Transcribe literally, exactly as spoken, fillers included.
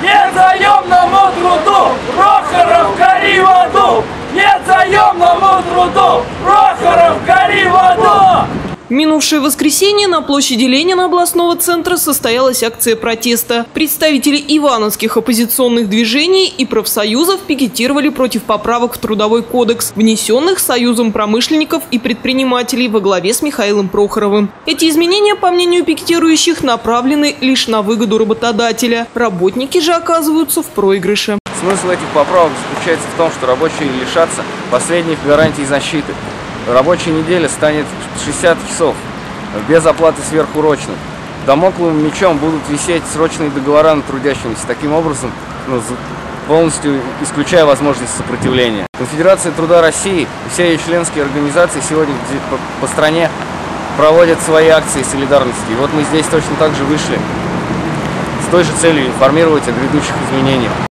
Незаемному труду Прохоров, гори в аду! Незаемному труду Прохоров, гори в аду! В минувшее воскресенье на площади Ленина областного центра состоялась акция протеста. Представители ивановских оппозиционных движений и профсоюзов пикетировали против поправок в Трудовой кодекс, внесенных Союзом промышленников и предпринимателей во главе с Михаилом Прохоровым. Эти изменения, по мнению пикетирующих, направлены лишь на выгоду работодателя. Работники же оказываются в проигрыше. Смысл этих поправок заключается в том, что рабочие лишатся последних гарантий защиты. Рабочая неделя станет шестьдесят часов, без оплаты сверхурочных. Дамокловым мечом будут висеть срочные договора на трудящимся, таким образом ну, полностью исключая возможность сопротивления. Конфедерация труда России и все ее членские организации сегодня по, по стране проводят свои акции солидарности. И вот мы здесь точно так же вышли с той же целью информировать о грядущих изменениях.